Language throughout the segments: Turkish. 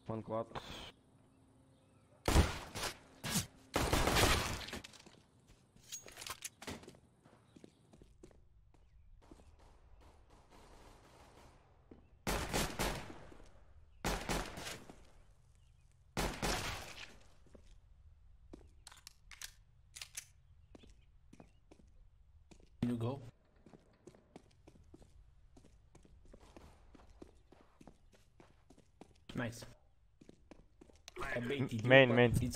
One quad. You go. Nice. I baited you, Main, but main. It's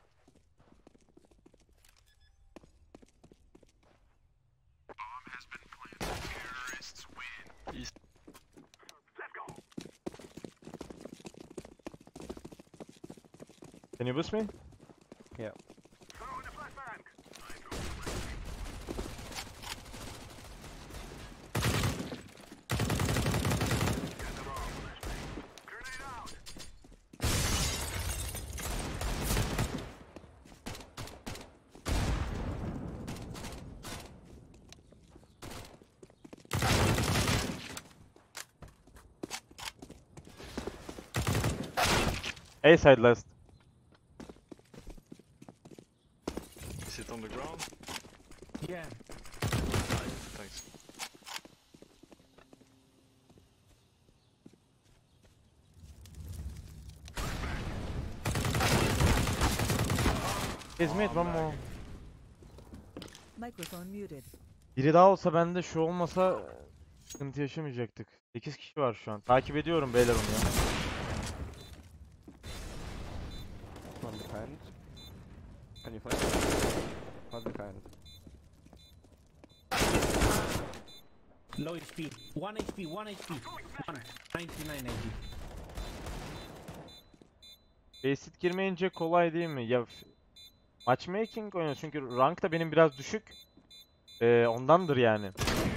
Can you boost me? Yeah. A side last. Is it on the ground? yeah. Thanks. He's mid, one more. Microphone muted. Biri daha olsa bende şu olmasa sıkıntı yaşamayacaktık. 8 kişi var şu an. Takip ediyorum beyler onu ya. One behind. Can you find? One behind. Low HP. 1 HP, 1 HP. 99 HP. Basit girmeyince kolay değil mi? Ya matchmaking oynuyor çünkü rank da benim biraz düşük. Ondandır yani.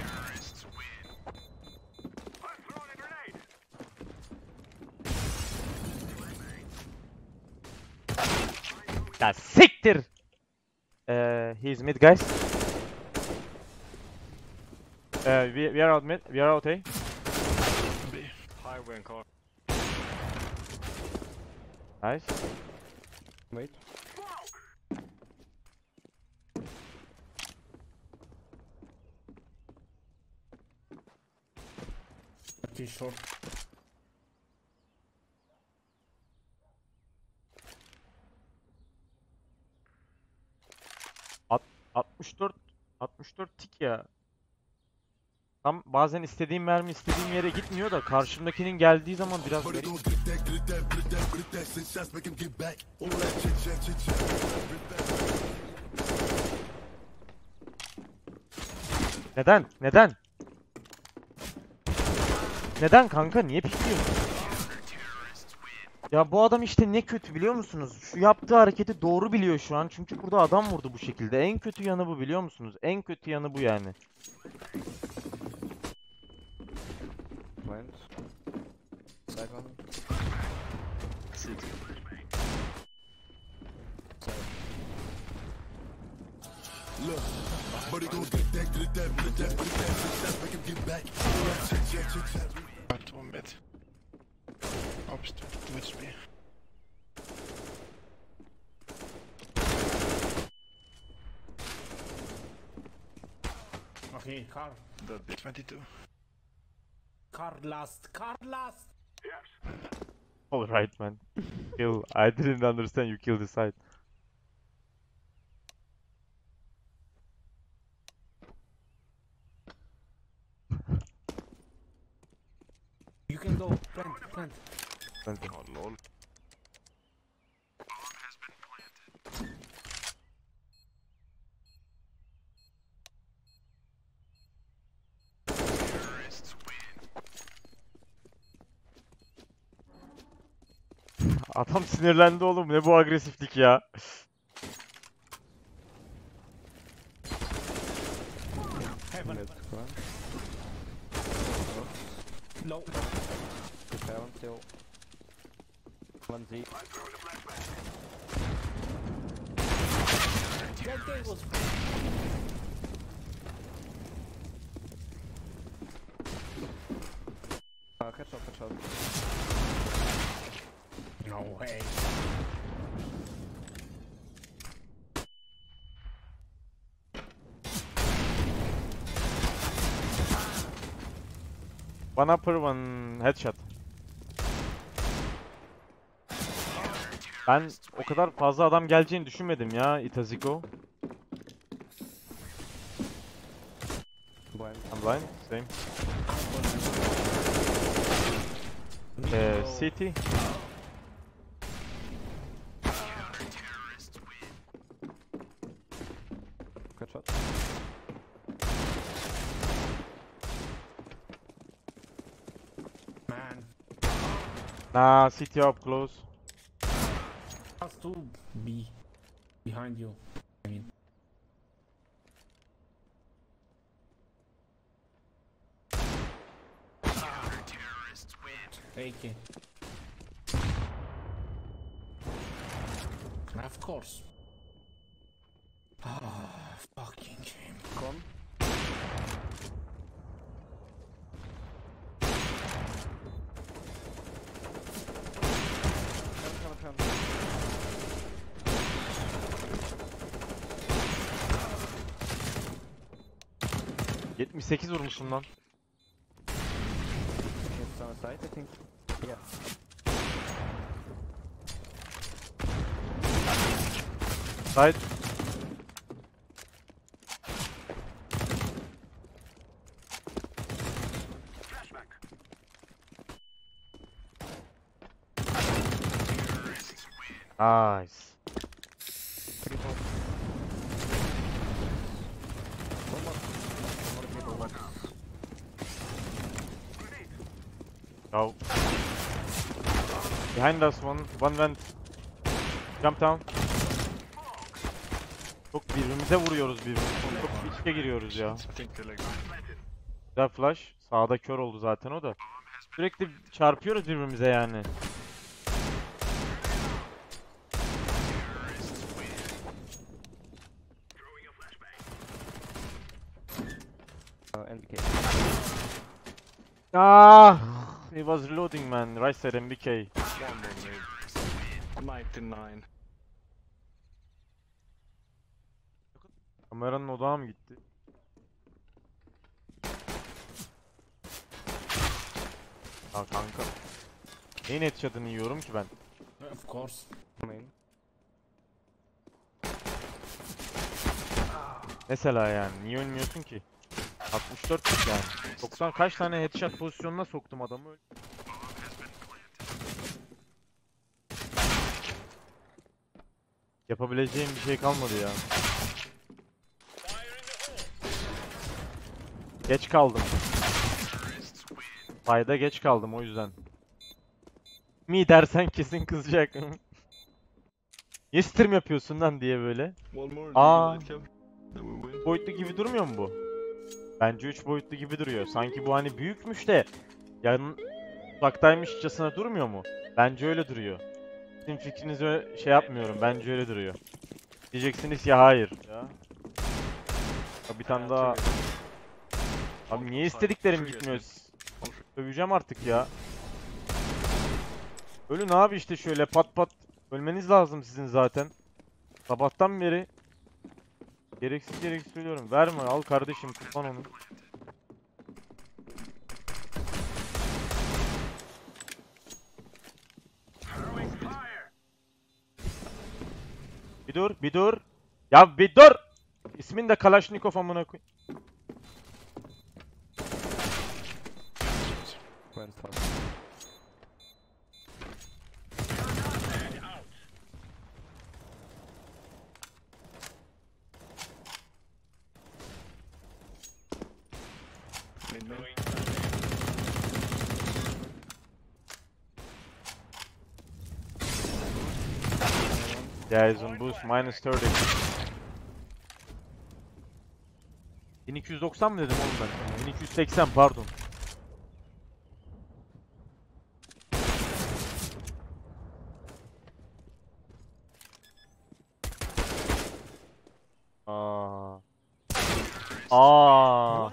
Ya siktir! He's mid guys. We are out mid. We are out A. B. Highway and car. Nice. Wait. Okay, short. At 64 tik ya. Tam bazen istediğim mermi istediğim yere gitmiyor da karşımdakinin geldiği zaman biraz garip. Neden? Neden? Neden kanka? Niye pikliyorsun? Ya bu adam işte ne kötü biliyor musunuz? Şu yaptığı hareketi doğru biliyor şu an. Çünkü burada adam vurdu bu şekilde. En kötü yanı bu biliyor musunuz? En kötü yanı bu yani. Plant. Side one. City. Right, one mid. Upstairs, towards me. Okay, car. That bit. 22. Car last. Car last. Alright man. Kill. I didn't understand you killed the side. You can go. Plant. Oh lol. Adam sinirlendi oğlum. Ne bu agresiflik ya? Heaven. Mid one. Low. Prepare until. One Z. That guy was. Headshot. No way. One upper, one headshot. Ben o kadar fazla adam geleceğini düşünmedim ya Itaziko. Blind. I'm blind, same. City. Good shot. Man, Nah, city up close. has to be behind you. I mean, AK. Of course. Ah, fucking shame. Con. Come. 78 vurmuşsun lan. It's on the side, I think. Yeah. Side. Nice. Pretty close. One more. A lot of people left. Go. Behind us, one vent. Jump down. Çok birbirimize vuruyoruz birbirimize. Çok iç içe giriyoruz ya. I think like Güzel flash. Sağda kör oldu zaten o da. Sürekli çarpıyoruz birbirimize yani. NBK. Ah, he was reloading man. Right side MBK. one more mid. 99. Kameranın odağı mı gitti? Ya kanka. Neyin headshot'ını yiyorum ki ben? Of course. Come in. Mesela yani niye ölmüyorsun ki? 64 yani. 90 kaç tane headshot pozisyonuna soktum adamı öyle. Yapabileceğim bir şey kalmadı ya. Geç kaldım. Fayda geç kaldım o yüzden. Mi dersen kesin kızacak. Niye stream yapıyorsun lan diye böyle. One more. Aa. Light cam. Then we win. Boyutlu gibi durmuyor mu bu? Bence 3 boyutlu gibi duruyor. Sanki bu hani büyükmüş de yarın uzaktaymışçasına durmuyor mu? Bence öyle duruyor. Sizin fikrinizi şey yapmıyorum. Bence öyle duruyor. Diyeceksiniz ya hayır. Ya. Bir tane daha. Abi niye istediklerim gitmiyor? Öveceğim artık ya. Ölün abi işte şöyle pat pat. Ölmeniz lazım sizin zaten. Sabahtan beri gereksiz söylüyorum. Verme al kardeşim kullan onu. Bir dur. Ya bir dur. İsmin de Kalashnikov amına koy. Went far. Mid. Yeah, he's on boost minus 30. 1290 mı dedim oğlum ben sana? 1280 pardon. Aa.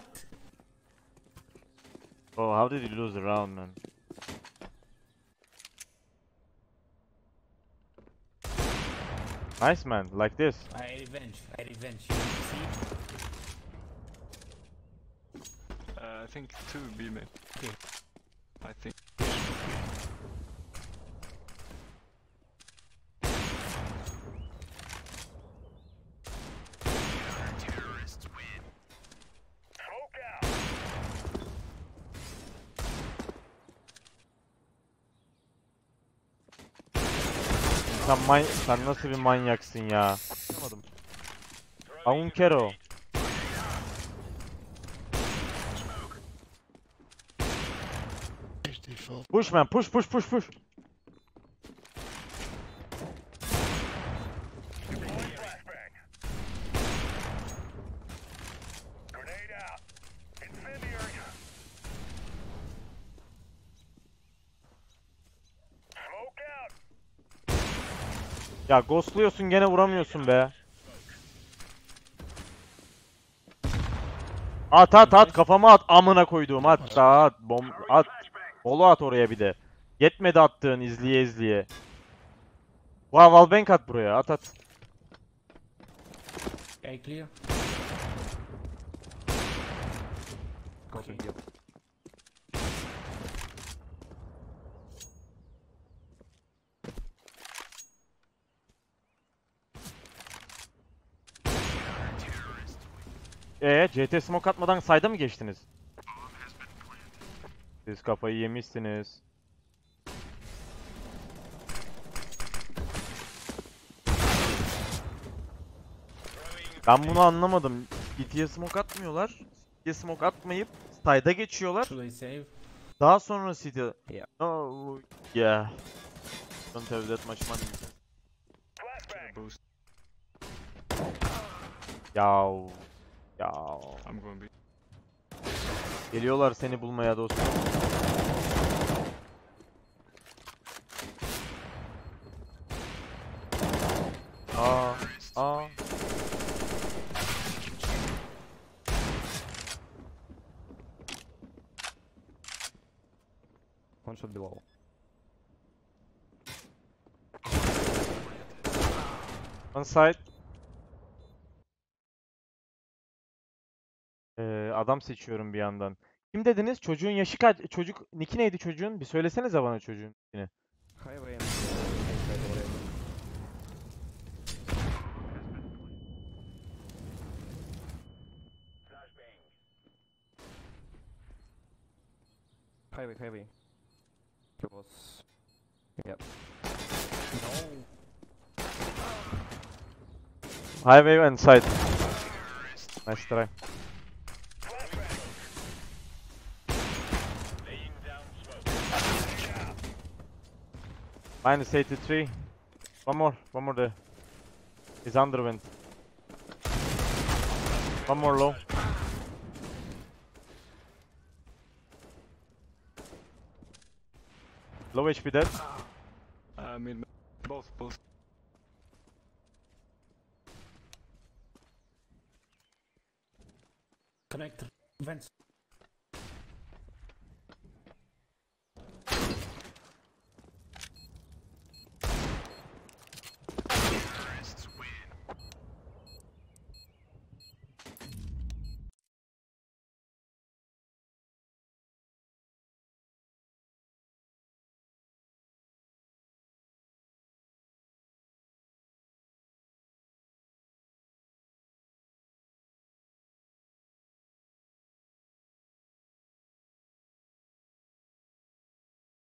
Oh, how did he lose the round, man? Nice man, like this. I revenge. You see? I think 2 B mid. Okay. I think. Sen nasıl bir manyaksın ya? Anlamadım. Aunkero. He's default. Push man, push. Ya ghostluyorsun gene vuramıyorsun be. At kafama at amına koyduğum at at. Bolu at oraya bir de. Yetmedi attığın izleye. Wallbang at buraya at. Okay, clear. Go to heal. CT smoke atmadan sayda mı geçtiniz? Siz kafayı yemişsiniz. Ben bunu anlamadım. CT'ye smoke atmıyorlar. CT'ye smoke atmayıp sayda geçiyorlar. Should I save? Daha sonra CT... Yeah. Oh yeah. Don't have that much money. Boost. Yav. I'm going B. Geliyorlar seni bulmaya dostum. Aa. One shot below. One side. Adam seçiyorum bir yandan. Kim dediniz? Çocuğun yaşı kaç? Çocuk niki neydi çocuğun? Bir söylesenize bana çocuğun nikini. Highway and right over there. Highway. He was... Yep. No. Highway and side. Nice try. Minus 83. One more there. He's under wind. One more low. Low HP dead. Mid. Both. Connector. Vents.